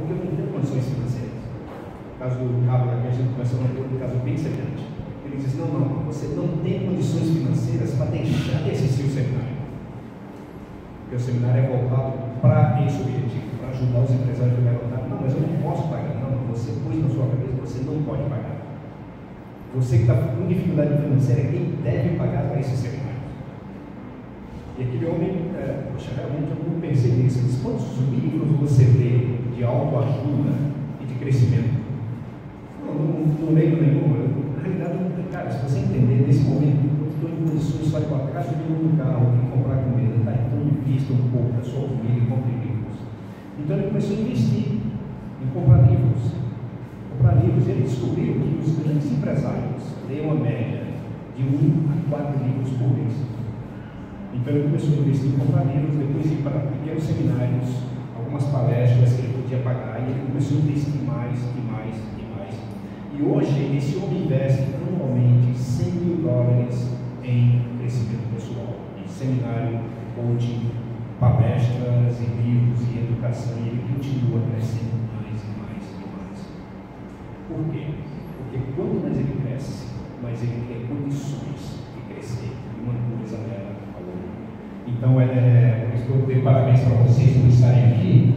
porque eu não tenho condições financeiras. No caso do cabo da a gente começou a ter um caso bem semelhante. Ele diz, não, você não tem condições financeiras para deixar de assistir o seminário. Porque o seminário é voltado para esse objetivo, para ajudar os empresários a levantar. Não, mas eu não posso pagar. Não, você pôs na sua cabeça, você não pode pagar. Você que está com dificuldade financeira é quem deve pagar para esse seminário. E aquele homem, poxa, realmente eu não pensei nisso. Ele disse, quantos livros você lê de autoajuda e de crescimento? Não leio nenhum. Na realidade, cara, se você entender nesse momento, eu estou em condições só de ir para casa de um carro e comprar comida, está então invista um pouco da sua comida e compre livros. Então ele começou a investir em comprar livros. Ele descobriu que os grandes empresários têm uma média de 1 a 4 livros por mês. Então ele começou a investir em comprar livros, depois ir para pequenos seminários, algumas palestras que ele podia pagar, e ele começou a investir mais e mais e mais. E hoje esse homem investe anualmente $100 mil em crescimento pessoal, em seminário, coaching, palestras e livros e educação, e ele continua crescendo mais e mais e mais. Por quê? Porque quanto mais ele cresce, mais ele tem condições de crescer de uma coisa leva a outra. Então, por isso que eu dei parabéns para vocês por estarem aqui,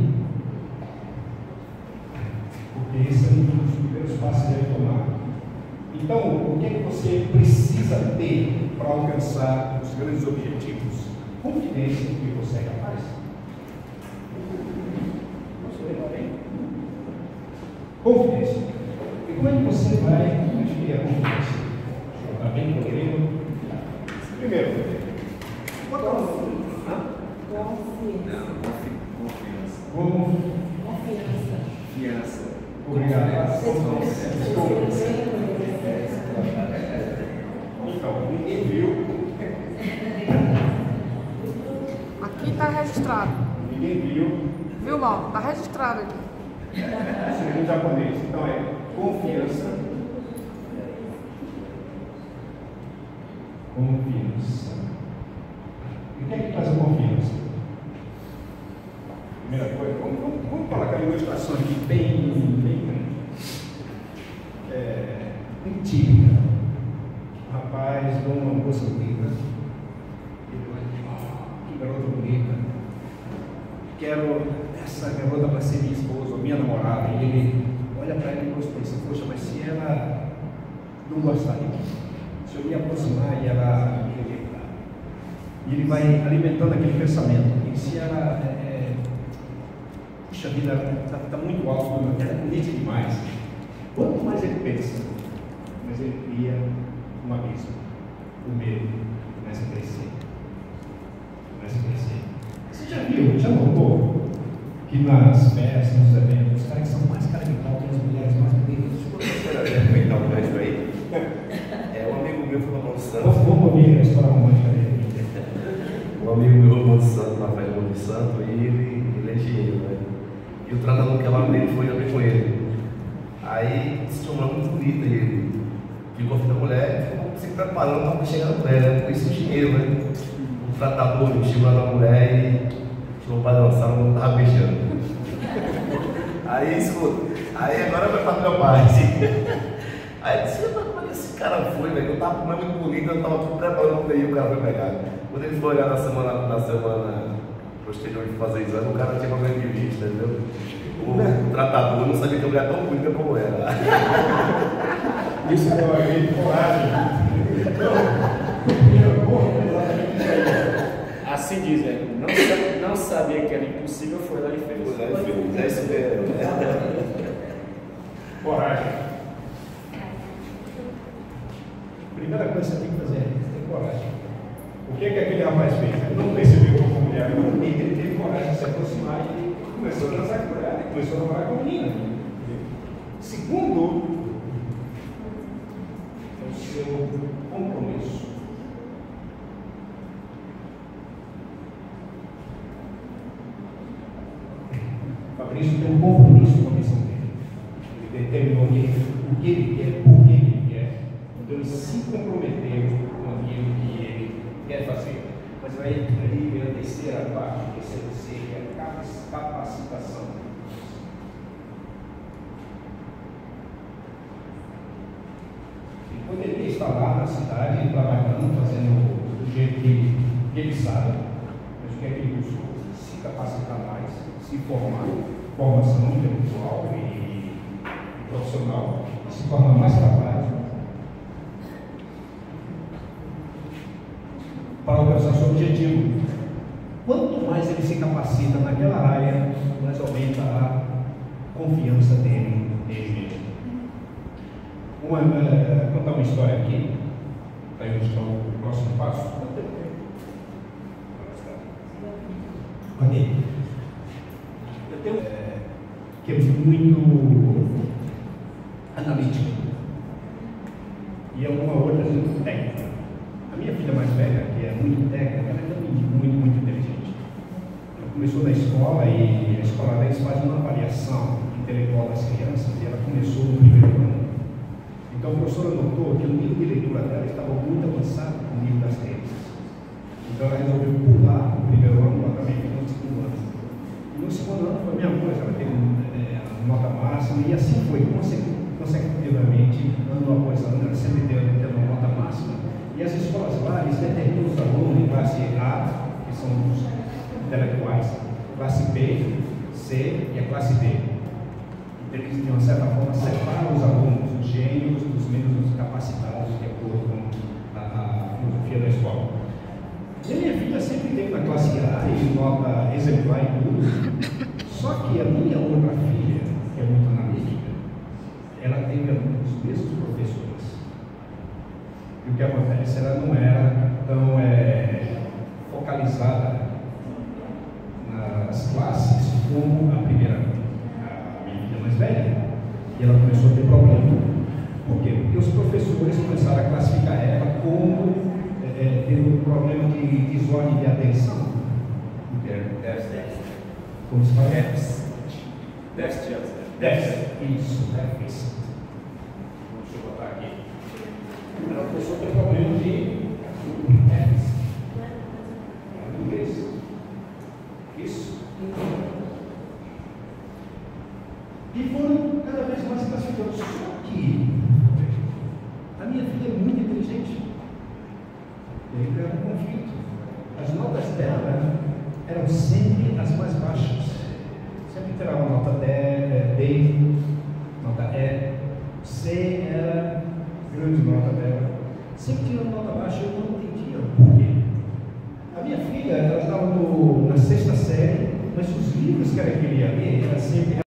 porque esse é um dos primeiros passos que deve tomar. Então, o que é que você precisa ter para alcançar os grandes objetivos? Confidência em que você é capaz. Posso ler bem? Confidência. E como é que você vai adquirir a confiança? Está bem colorido? Primeiro, confiança. Obrigado. Então, ninguém viu. Aqui está registrado. Ninguém viu. Viu, Mal? Está registrado aqui. Isso em japonês. Então é confiança. Confiança. E o que é que faz a confiança? Primeira coisa, vamos colocar uma ilustração aqui bem típica. O rapaz dá uma moça bonita. Ele vai dizer, que garota bonita. Quero essa garota para ser minha esposa, ou minha namorada. E ele olha para ela e pensa, poxa, mas se ela não gostar de mim, se eu me aproximar e ela me rejeitar. E ele vai alimentando aquele pensamento. E se ela puxa vida, está muito alto, ela é bonita demais. Quanto mais ele pensa, mais ele cria um abismo. O medo começa a crescer. Você já viu, já notou que nas festas, nos eventos, os caras que são mais cara de pau têm as mulheres mais bonitas? Você vai comentar um gancho aí? Um amigo meu foi para Monte Santo. Vamos ouvir a história romântica dele. Um amigo meu foi para Monte Santo, na festa de Monte Santo, e ele é engenheiro, né? E o tratador que ela dele foi também com ele. Aí se tornou muito bonita e ele ficou afim da mulher e ficou se preparando para chegar na mulher, né? Por isso o engenheiro, né? O tratador chegou lá na mulher e chegou para dançar, não estava beijando. Aí escuta, aí agora vai para meu pai. Aí disse, como é que esse cara foi, velho? Eu tava comendo muito bonito, eu tava tudo preparando e o cara foi pegar. Quando ele foi olhar na semana posterior de fazer exame, o cara tinha uma grande vista, entendeu? O tratador não sabia que a mulher era tão bonita como era. Isso é uma grande coragem. Assim diz, velho. Não sabia que era impossível, foi lá e fez. É isso mesmo. Coragem. Primeira coisa que você tem que fazer é ter coragem. O que aquele rapaz fez? Ele não percebeu como mulher, ele teve coragem de se aproximar e começou a dançar com ela, começou a namorar com a menina. Segundo, é o seu compromisso. Fabrício tem um compromisso com a missão dele. Ele determinou o que ele quer, por que ele quer. Então ele se comprometeu com aquilo que ele quer fazer. Mas aí vem a terceira parte, que é a capacitação. está lá na cidade, trabalhando, fazendo do jeito que ele sabe, mas o que é que ele buscou? Se capacitar mais, se formar, formação intelectual e profissional, se tornar mais capaz para alcançar seu objetivo. Quanto mais ele se capacita naquela área, mais aumenta a confiança dele nele mesmo. Vou contar uma história aqui, para ilustrar o próximo passo. Ok. Eu tenho que é muito analítico e alguma outra muito técnica. A minha filha mais velha, que é muito técnica, ela é também muito inteligente. Ela começou na escola e a escola deles faz uma avaliação intelectual das crianças e ela começou no primeiro ano. Então a professora notou que o nível de leitura dela estava muito avançado com o nível das crianças. Então ela resolveu pular o primeiro ano, ela também ficou no segundo ano. E no segundo ano foi a mesma coisa, ela teve nota máxima e assim foi consecutivamente, ano após ano, ela sempre teve uma nota máxima. E as escolas lá, eles determinam os alunos em classe A, que são os intelectuais, classe B, C e a classe D. Então eles, de uma certa forma, separam os alunos, os gênios, dos menos capacitados, de acordo com a filosofia da escola. E a minha filha sempre teve na classe A, e nota exemplar em tudo. Só que a minha outra filha, que é muito analítica, ela teve os mesmos professores. E o que acontece? Ela não era tão focalizada nas classes como a minha filha mais velha. E ela começou a ter problema. Por quê? Porque os professores começaram a classificar ela como tendo um problema de desordem de atenção. Como se fala? Déficit. Isso, déficit. Deixa eu botar aqui. A pessoa tem problema de déficit. Em inglês. Isso. E foram cada vez mais classificando. Só que a minha filha é muito inteligente. E aí veio um conflito. As notas dela eram sempre as mais baixas. Sempre tirava nota D, nota E. C era grande nota dela. Sempre tirando nota baixa, eu não entendia por quê. A minha filha, ela estava na 6ª série, mas os livros que ela queria ler, ela sempre